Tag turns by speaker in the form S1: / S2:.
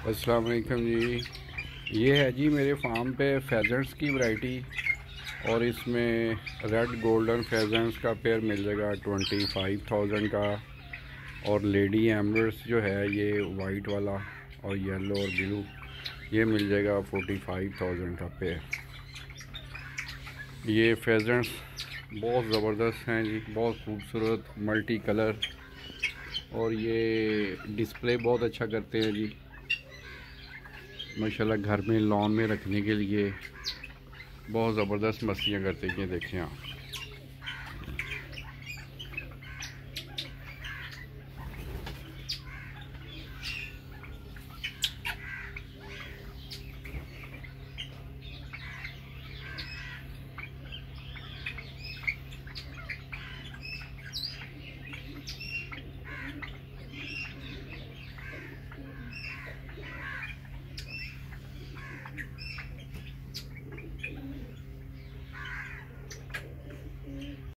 S1: अस्सलाम वालेकुम जी। ये है जी मेरे फार्म पे फेजेंट्स की वैरायटी, और इसमें रेड गोल्डन फेजेंट्स का पेयर मिल जाएगा 25,000 का। और लेडी एमरस्ट जो है ये वाइट वाला और येलो और ब्लू, ये मिल जाएगा 45,000 का पेयर। ये फेजेंट्स बहुत ज़बरदस्त हैं जी, बहुत खूबसूरत मल्टी कलर, और ये डिस्प्ले बहुत अच्छा करते हैं जी माशाल्लाह। घर में लॉन में रखने के लिए बहुत ज़बरदस्त मछलियाँ करते हैं, ये देखें आप।